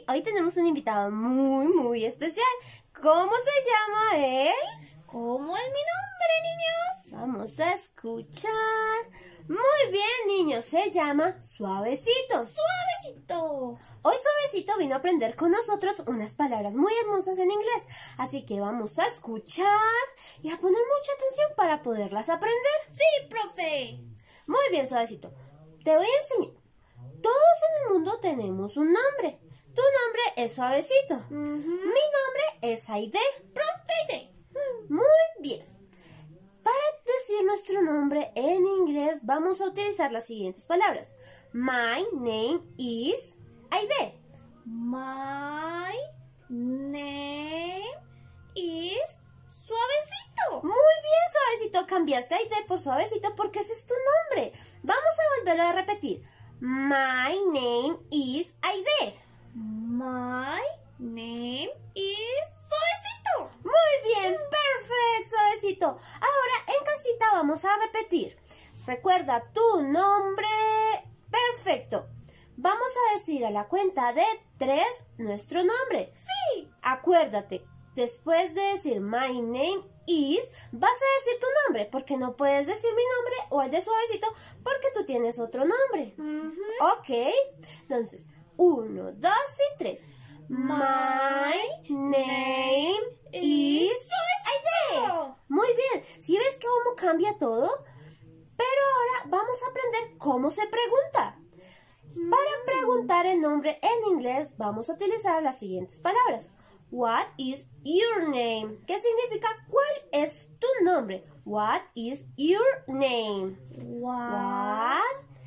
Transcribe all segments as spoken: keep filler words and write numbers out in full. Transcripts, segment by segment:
hoy tenemos un invitado muy, muy especial. ¿Cómo se llama él? ¿Cómo es mi nombre, niños? Vamos a escuchar. Muy bien, niños, se llama Suavecito. Suavecito. Hoy Suavecito vino a aprender con nosotros unas palabras muy hermosas en inglés. Así que vamos a escuchar y a poner mucha atención para poderlas aprender. Sí, profe. Muy bien, Suavecito. Te voy a enseñar. Todos en el mundo tenemos un nombre. Tu nombre es Suavecito. Uh-huh. Mi nombre es Aide. Profe Aide. Muy bien. Para decir nuestro nombre en inglés vamos a utilizar las siguientes palabras. My name is Aide. My name is Suavecito. Muy bien, Suavecito. Cambiaste Aide por Suavecito porque ese es tu nombre. Vamos a volverlo a repetir. My name is Aide. My name is Suavecito. Muy bien, perfecto, Suavecito. Ahora en casita vamos a repetir. Recuerda tu nombre. Perfecto. Vamos a decir a la cuenta de tres nuestro nombre. Sí. Acuérdate, después de decir my name is, vas a decir tu nombre, porque no puedes decir mi nombre o el de Suavecito porque tú tienes otro nombre. Uh-huh. Ok, entonces, uno, dos y tres. My name is Suavecito. Muy bien, ¿sí ves cómo cambia todo? Pero ahora vamos a aprender cómo se pregunta. Para preguntar el nombre en inglés vamos a utilizar las siguientes palabras. What is your name? ¿Qué significa cuál es tu nombre? What is your name? What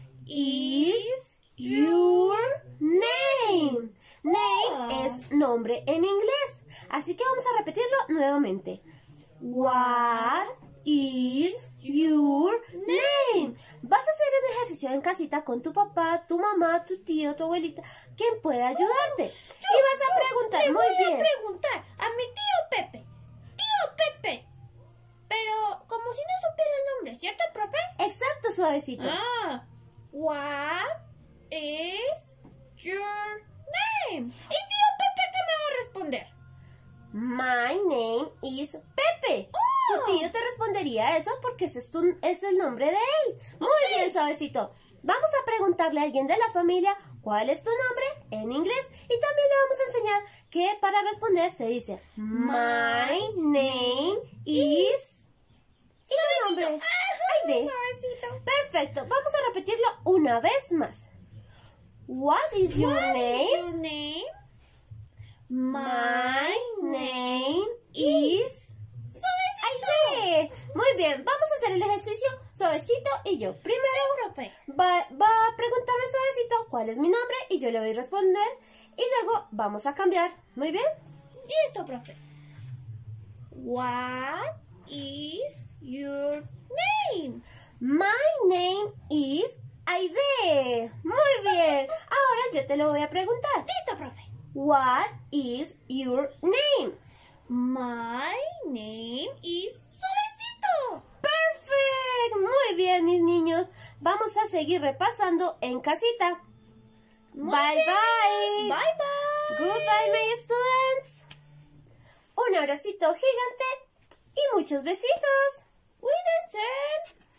is your name? Name es nombre en inglés. Así que vamos a repetirlo nuevamente. What is your name? Vas a hacer el ejercicio en casita con tu papá, tu mamá, tu tío, tu abuelita, quien pueda ayudarte. Yo, y vas a preguntar, le muy voy bien. a preguntar a mi tío Pepe. Tío Pepe. Pero como si no supiera el nombre, ¿cierto, profe? Exacto, Suavecito. Ah. What is your name? ¿Y tío Pepe qué me va a responder? My name is Pepe. Oh. Tu tío te respondería eso porque ese es, tu, es el nombre de él. Muy Okay. bien, Suavecito. Vamos a preguntarle a alguien de la familia cuál es tu nombre en inglés y también le vamos a enseñar que para responder se dice My name is... ¿Y tu nombre? Aide. Suavecito. Perfecto. Vamos a repetirlo una vez más. What is your What name? is your name? My name is... Suavecito. Aide. Muy bien, vamos a hacer el ejercicio Suavecito y yo. Primero Sí, profe. va, va a preguntarme Suavecito cuál es mi nombre y yo le voy a responder y luego vamos a cambiar. Muy bien. Listo, profe. What is your name? My name is Aide. Muy bien. Ahora yo te lo voy a preguntar. Listo, profe. What is your name? My name is Suavecito. Perfect. Muy bien, mis niños. Vamos a seguir repasando en casita. Muy Bye, bien, bye. niños. Bye, bye. Goodbye, my students. Un abracito gigante y muchos besitos. Cuídense.